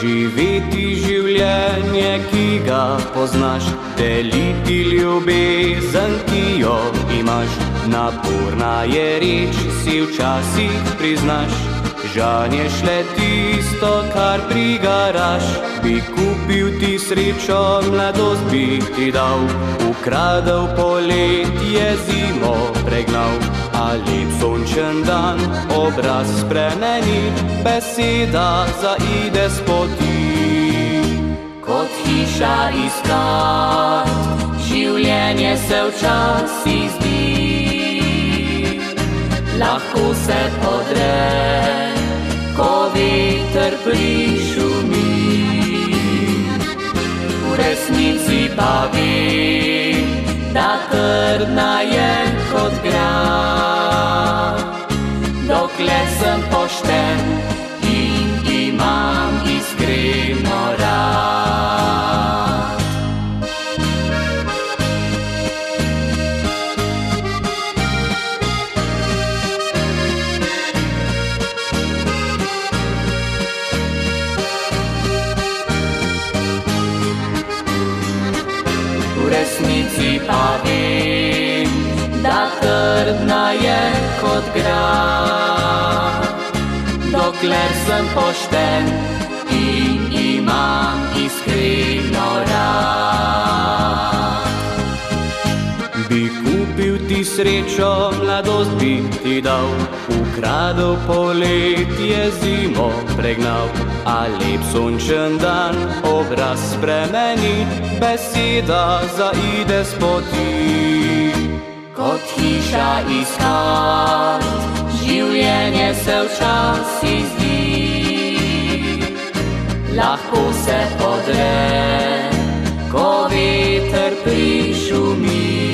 živeti življenje, ki ga poznaš, deliti ljubezen, ki jo imaš. Naporna je reč, si včasih priznaš, žanješ le tisto, kar prigaraš. Bi kupil ti srečo, mladost bi ti dal, ukradel poletje, zimo pregnal. A lep sončen dan obraz spremeni, beseda zaide s poti. Kot hiša iskat, življenje se včasih zdi, lahko se podre, ko veter prišumi. V resnici pa vem, da trdna je kot grad, dokler sem pošten in imam iskreno rad. V resnici pa vem, da trdna je kot grad, dokler sem pošten in imam iskreno rad. Bi kupil ti srečo, mladost bi ti dal, ukradel poletje, zimo pregnal. A lep sončen dan obraz spremeni, beseda zaide s poti. Kot hiša iskat, življenje se včasih zdi, lahko se podre, ko veter prišumi.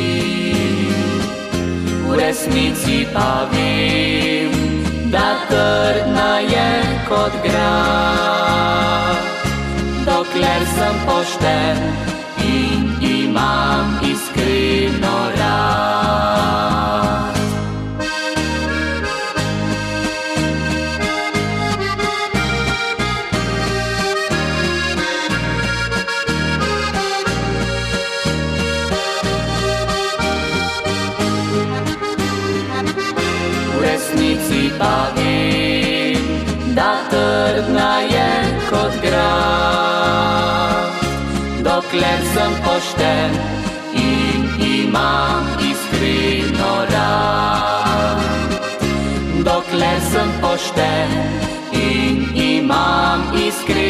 V resnici pa vem, da trdna je kot grad, dokler sem pošten in imam iskreno rad. V resnici pa vem, da trdna je kot grad, dokler sem pošten in imam iskreno rad. Dokler sem pošten in imam iskreno rad.